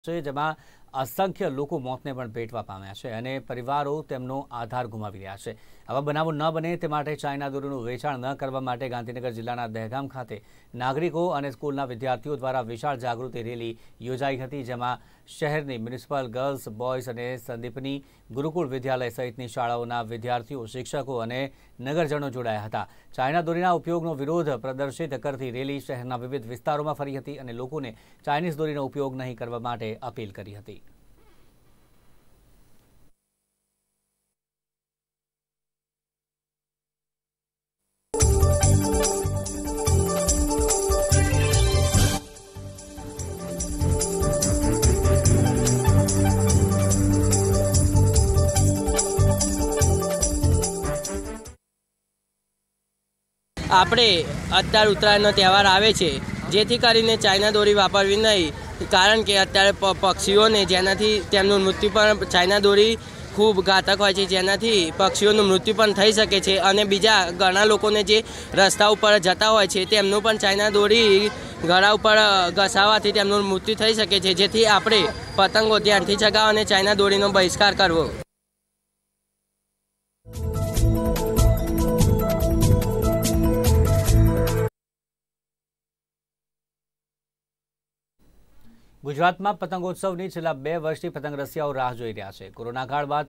જેમાં અસંખ્ય લોકો મોતને પણ ભેટવા પામ્યા છે અને પરિવારો તેમનો આધાર ગુમાવી રહ્યા છે। આવા બનાવો ન બને તે માટે ચાઇના દોરીનું વેચાણ ન કરવા માટે ગાંધીનગર જિલ્લાના દહેગામ ખાતે નાગરિકો અને સ્કૂલના વિદ્યાર્થીઓ દ્વારા વિશાળ જાગૃતિ રેલી યોજાઈ હતી, જેમાં શહેરની મ્યુનિસિપલ ગર્લ્સ, બોયઝ અને સંદીપની ગુરુકુળ વિદ્યાલય સહિતની શાળાઓના વિદ્યાર્થીઓ, શિક્ષકો અને નગરજનો જોડાયા હતા। ચાઇના દોરીના ઉપયોગનો વિરોધ પ્રદર્શિત કરતી રેલી શહેરના વિવિધ વિસ્તારોમાં ફરી હતી અને લોકોને ચાઇનીઝ દોરીનો ઉપયોગ નહીં કરવા માટે અપીલ કરી હતી। આપણે અત્યારે ઉત્તરાયણનો તહેવાર આવે છે, જેથી કરીને ચાઇના દોરી વાપરવી નહીં, કારણ કે અત્યારે પક્ષીઓને જેનાથી તેમનું મૃત્યુ પણ ચાઇના દોરી ખૂબ ઘાતક હોય છે, જેનાથી પક્ષીઓનું મૃત્યુ પણ થઈ શકે છે અને બીજા ઘણા લોકોને જે રસ્તા ઉપર જતા હોય છે તેમનું પણ ચાઇના દોરી ગળા ઉપર ઘસાવાથી તેમનું મૃત્યુ થઈ શકે છે, જેથી આપણે પતંગો ધ્યાનથી ચગાવવા અને ચાઇના દોરીનો બહિષ્કાર કરવો। ગુજરાતમાં પતંગોત્સવની છેલ્લા 2 વર્ષથી પતંગ રસિયાઓ રાહ જોઈ રહ્યા છે। કોરોના કાળ બાદ